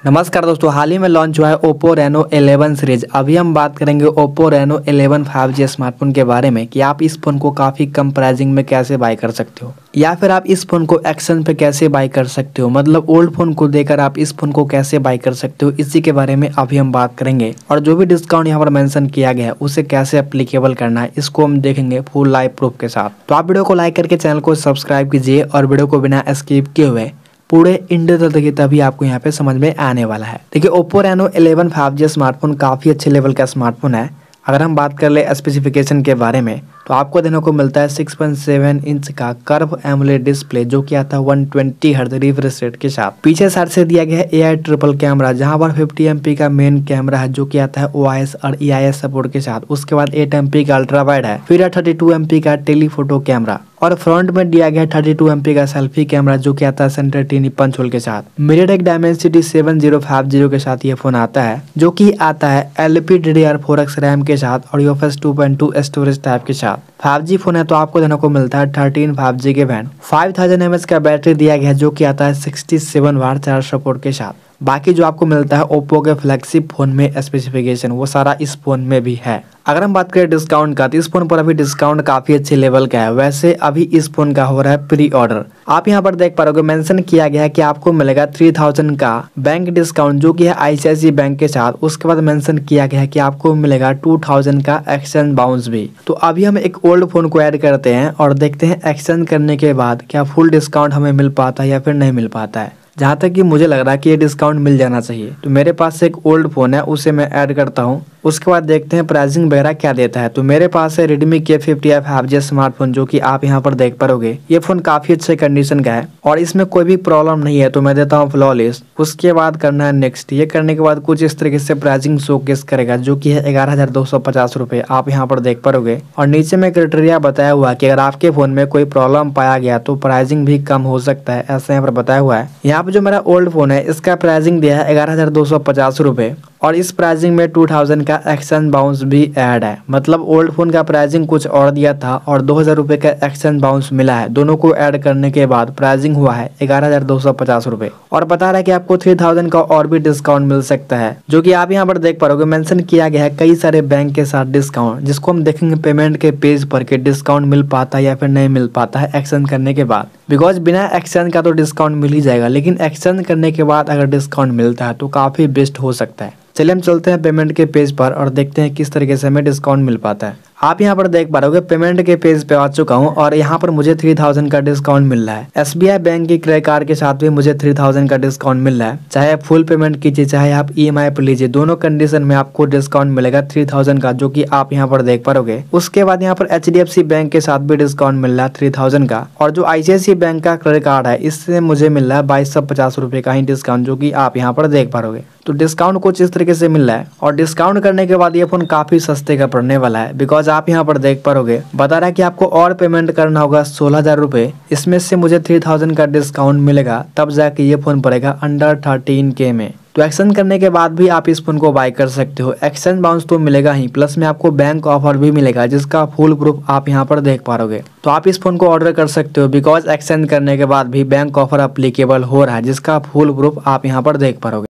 नमस्कार दोस्तों, हाल ही में लॉन्च हुआ है Oppo Reno 11 सीरीज। अभी हम बात करेंगे Oppo Reno 11 5G स्मार्टफोन के बारे में कि आप इस फोन को काफ़ी कम प्राइसिंग में कैसे बाय कर सकते हो, या फिर आप इस फोन को एक्सचेंज पे कैसे बाय कर सकते हो। मतलब ओल्ड फोन को देकर आप इस फोन को कैसे बाय कर सकते हो, इसी के बारे में अभी हम बात करेंगे। और जो भी डिस्काउंट यहाँ पर मेंशन किया गया है उसे कैसे एप्लीकेबल करना है, इसको हम देखेंगे फुल लाइव प्रूफ के साथ। तो आप वीडियो को लाइक करके चैनल को सब्सक्राइब कीजिए और वीडियो को बिना स्किप किए हुए पूरे इंडिया तक देखिए, तभी आपको यहाँ पे समझ में आने वाला है। देखिए, Oppo Reno 11 5G स्मार्टफोन काफ़ी अच्छे लेवल का स्मार्टफोन है। अगर हम बात कर ले स्पेसिफिकेशन के बारे में तो आपको देखने को मिलता है 6.7 इंच का कर्व एमोलेड डिस्प्ले, जो कि आता है 120 हर्ट्ज रिफ्रेश रेट के साथ। पीछे साइड से दिया गया है AI ट्रिपल कैमरा, जहां पर 50 MP का मेन कैमरा है, जो कि आता है OIS और EIS सपोर्ट के साथ। उसके बाद 8 MP का अल्ट्रा वाइड है, फिर 32 MP का टेलीफोटो कैमरा, और फ्रंट में दिया गया 32 MP का सेल्फी कैमरा, जो कि आता है सेंटर टीनी पंच होल के साथ। MediaTek Dimensity 7050 के साथ ये फोन आता है, जो कि आता है LPDDR4X रैम के साथ और UFS 2.2 स्टोरेज टाइप के साथ। 5G फोन है तो आपको देने को मिलता है 13 5G के बैंड, 5000 mAh का बैटरी दिया गया है, जो कि आता है 67 वाट चार्ज सपोर्ट के साथ। बाकी जो आपको मिलता है ओप्पो के फ्लैगशिप फोन में स्पेसिफिकेशन, वो सारा इस फोन में भी है। अगर हम बात करें डिस्काउंट का, तो इस फोन पर अभी डिस्काउंट काफी अच्छे लेवल का है। वैसे अभी इस फोन का हो रहा है प्री ऑर्डर। आप यहाँ पर देख पा रहे हो, मेंशन किया गया है कि आपको मिलेगा 3000 का बैंक डिस्काउंट, जो कि है ICICI बैंक के साथ। उसके बाद मेंशन किया गया है कि आपको मिलेगा 2000 का एक्सचेंज बाउंस भी। तो अभी हम एक ओल्ड फोन को ऐड करते हैं और देखते हैं एक्सचेंज करने के बाद क्या फुल डिस्काउंट हमें मिल पाता है या फिर नहीं मिल पाता है। जहाँ तक कि मुझे लग रहा है कि ये डिस्काउंट मिल जाना चाहिए। तो मेरे पास एक ओल्ड फोन है, उसे मैं ऐड करता हूँ। उसके बाद देखते हैं प्राइसिंग वगैरह क्या देता है। तो मेरे पास है Redmi K50i 5G स्मार्टफोन, जो कि आप यहाँ पर देख पाओगे। ये फोन काफी अच्छे कंडीशन का है और इसमें कोई भी प्रॉब्लम नहीं है, तो मैं देता हूँ फ्लॉलेस। उसके बाद करना है नेक्स्ट। ये करने के बाद कुछ इस तरीके से प्राइसिंग शोकेस करेगा, जो कि है 11,250 रुपए, आप यहाँ पर देख पाओगे। और नीचे में क्राइटेरिया बताया हुआ है कि अगर आपके फोन में कोई प्रॉब्लम पाया गया तो प्राइसिंग भी कम हो सकता है, ऐसा यहाँ पर बताया हुआ है। यहाँ पे जो मेरा ओल्ड फोन है, इसका प्राइसिंग दिया है 11,250 रुपए, और इस प्राइसिंग में 2000 का एक्सचेंज बाउंस भी ऐड है। मतलब ओल्ड फोन का प्राइसिंग कुछ और दिया था और 2000 रुपए का एक्सचेंज बाउंस मिला है। दोनों को ऐड करने के बाद प्राइसिंग हुआ है 11,250 रुपए, और बता रहा है कि आपको 3000 का और भी डिस्काउंट मिल सकता है, जो कि आप यहाँ पर देख पाओगे। मेंशन किया गया है कई सारे बैंक के साथ डिस्काउंट, जिसको हम देखेंगे पेमेंट के पेज पर के डिस्काउंट मिल पाता है या फिर नहीं मिल पाता है एक्सचेंज करने के बाद। बिकॉज बिना एक्सचेंज का तो डिस्काउंट मिल ही जाएगा, लेकिन एक्सचेंज करने के बाद अगर डिस्काउंट मिलता है तो काफी बेस्ट हो सकता है। चलिए हम चलते हैं पेमेंट के पेज पर और देखते हैं किस तरीके से हमें डिस्काउंट मिल पाता है। आप यहाँ पर देख पा रहे हो, पेमेंट के पेज पे आ चुका हूँ और यहाँ पर मुझे 3000 का डिस्काउंट मिल रहा है। SBI बैंक की क्रेडिट कार्ड के साथ भी मुझे 3000 का डिस्काउंट मिल रहा है। चाहे आप फुल पेमेंट कीजिए, चाहे आप EMI पर लीजिए, दोनों कंडीशन में आपको डिस्काउंट मिलेगा 3000 का, जो कि आप यहाँ पर देख पाओगे। उसके बाद यहाँ पर HDFC बैंक के साथ भी डिस्काउंट मिल रहा है 3000 का, और जो ICICI बैंक का क्रेडिट कार्ड है, इससे मुझे मिल रहा है 2250 रुपए का ही डिस्काउंट, जो कि आप यहाँ पर देख पाओगे। तो डिस्काउंट कुछ इस तरीके से मिल रहा है, और डिस्काउंट करने के बाद ये फोन काफी सस्ते का पड़ने वाला है। बिकॉज आप यहाँ पर देख पाओगे, बता रहा है कि आपको और पेमेंट करना होगा 16,000 रुपए। इसमें से मुझे 3000 का डिस्काउंट मिलेगा, तब जाके ये फोन पड़ेगा अंडर 13K में। तो एक्सचेंज करने के बाद भी आप इस फोन को बाय कर सकते हो। एक्सचेंज बाउंस तो मिलेगा ही, प्लस में आपको बैंक ऑफर भी मिलेगा, जिसका फुल प्रूफ आप यहाँ पर देख पाओगे। तो आप इस फोन को ऑर्डर कर सकते हो, बिकॉज एक्सचेंज करने के बाद भी बैंक ऑफर अप्लीकेबल हो रहा है, जिसका फुल प्रूफ आप यहाँ पर देख पाओगे।